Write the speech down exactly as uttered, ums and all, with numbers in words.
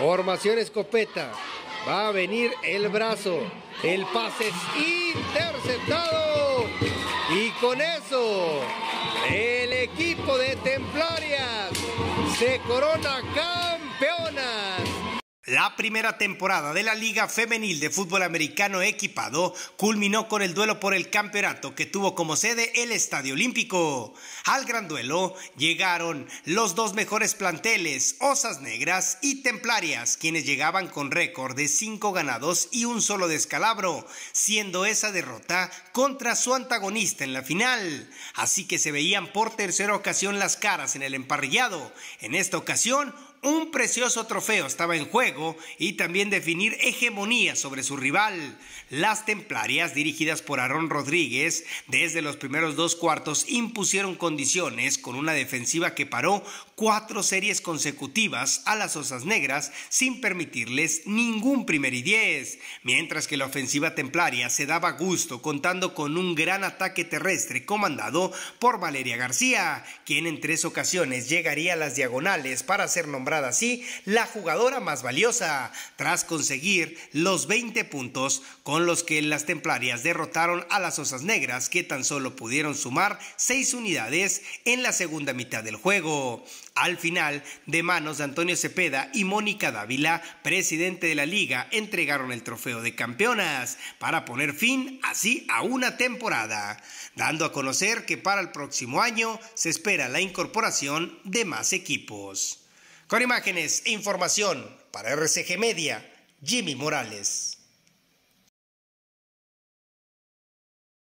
Formación escopeta. Va a venir el brazo. El pase es interceptado. Y con eso, el equipo de Templarias se corona campeona. La primera temporada de la Liga Femenil de Fútbol Americano Equipado culminó con el duelo por el campeonato que tuvo como sede el Estadio Olímpico. Al gran duelo llegaron los dos mejores planteles, Osas Negras y Templarias, quienes llegaban con récord de cinco ganados y un solo descalabro, siendo esa derrota contra su antagonista en la final. Así que se veían por tercera ocasión las caras en el emparrillado. En esta ocasión, un precioso trofeo estaba en juego y también definir hegemonía sobre su rival. Las Templarias, dirigidas por Aarón Rodríguez, desde los primeros dos cuartos impusieron condiciones con una defensiva que paró cuatro series consecutivas a las Osas Negras sin permitirles ningún primer y diez, mientras que la ofensiva templaria se daba gusto contando con un gran ataque terrestre comandado por Valeria García, quien en tres ocasiones llegaría a las diagonales para ser nombrada así la jugadora más valiosa, tras conseguir los veinte puntos con los que las Templarias derrotaron a las Osas Negras, que tan solo pudieron sumar seis unidades en la segunda mitad del juego. Al final, de manos de Antonio Cepeda y Mónica Dávila, presidente de la liga, entregaron el trofeo de campeonas para poner fin así a una temporada, dando a conocer que para el próximo año se espera la incorporación de más equipos. Con imágenes e información para R C G Media, Jimmy Morales.